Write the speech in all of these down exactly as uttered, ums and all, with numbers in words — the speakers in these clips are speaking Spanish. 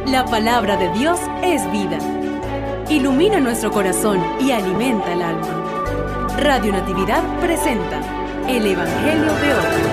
La palabra de Dios es vida. Ilumina nuestro corazón y alimenta el alma. Radio Natividad presenta el Evangelio de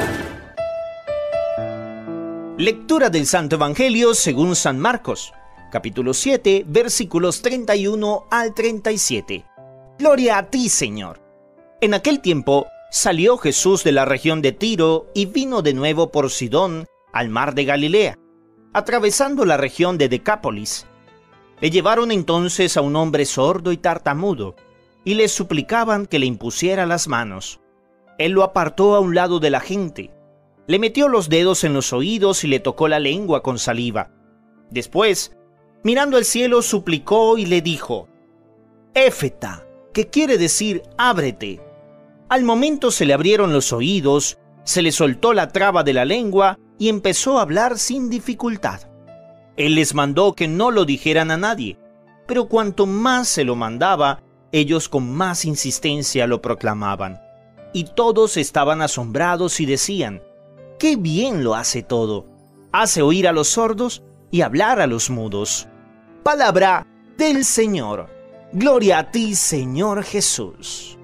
hoy. Lectura del Santo Evangelio según San Marcos, capítulo siete, versículos treinta y uno al treinta y siete. Gloria a ti, Señor. En aquel tiempo salió Jesús de la región de Tiro y vino de nuevo por Sidón al mar de Galilea, atravesando la región de Decápolis. Le llevaron entonces a un hombre sordo y tartamudo, y le suplicaban que le impusiera las manos. Él lo apartó a un lado de la gente, le metió los dedos en los oídos y le tocó la lengua con saliva. Después, mirando al cielo, suplicó y le dijo: «Éfeta», que quiere decir «ábrete». Al momento se le abrieron los oídos, se le soltó la traba de la lengua y empezó a hablar sin dificultad. Él les mandó que no lo dijeran a nadie, pero cuanto más se lo mandaba, ellos con más insistencia lo proclamaban. Y todos estaban asombrados y decían: «¡Qué bien lo hace todo! Hace oír a los sordos y hablar a los mudos». Palabra del Señor. Gloria a ti, Señor Jesús.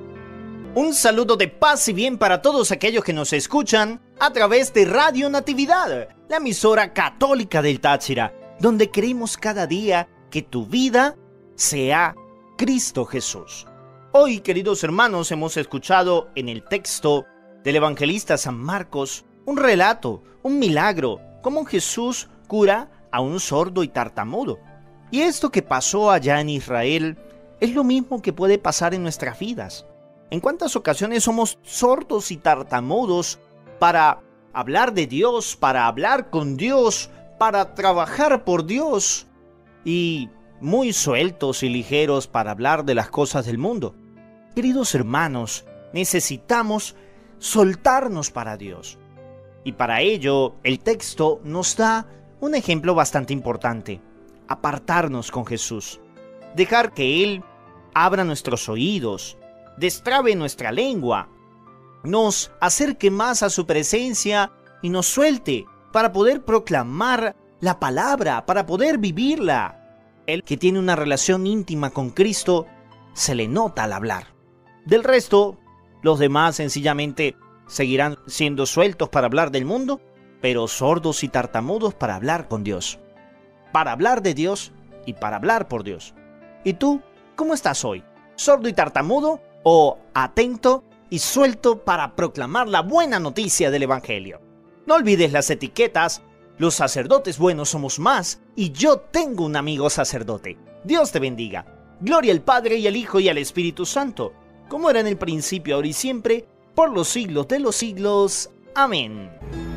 Un saludo de paz y bien para todos aquellos que nos escuchan a través de Radio Natividad, la emisora católica del Táchira, donde queremos cada día que tu vida sea Cristo Jesús. Hoy, queridos hermanos, hemos escuchado en el texto del evangelista San Marcos un relato, un milagro, cómo Jesús cura a un sordo y tartamudo. Y esto que pasó allá en Israel es lo mismo que puede pasar en nuestras vidas. ¿En cuántas ocasiones somos sordos y tartamudos para hablar de Dios, para hablar con Dios, para trabajar por Dios? Y muy sueltos y ligeros para hablar de las cosas del mundo. Queridos hermanos, necesitamos soltarnos para Dios. Y para ello, el texto nos da un ejemplo bastante importante: apartarnos con Jesús. Dejar que Él abra nuestros oídos, destrabe nuestra lengua, nos acerque más a su presencia y nos suelte para poder proclamar la palabra, para poder vivirla. El que tiene una relación íntima con Cristo se le nota al hablar. Del resto, los demás sencillamente seguirán siendo sueltos para hablar del mundo, pero sordos y tartamudos para hablar con Dios, para hablar de Dios y para hablar por Dios. ¿Y tú, cómo estás hoy? ¿Sordo y tartamudo o atento y suelto para proclamar la buena noticia del Evangelio? No olvides las etiquetas: los sacerdotes buenos somos más, y yo tengo un amigo sacerdote. Dios te bendiga. Gloria al Padre y al Hijo y al Espíritu Santo, como era en el principio, ahora y siempre, por los siglos de los siglos. Amén.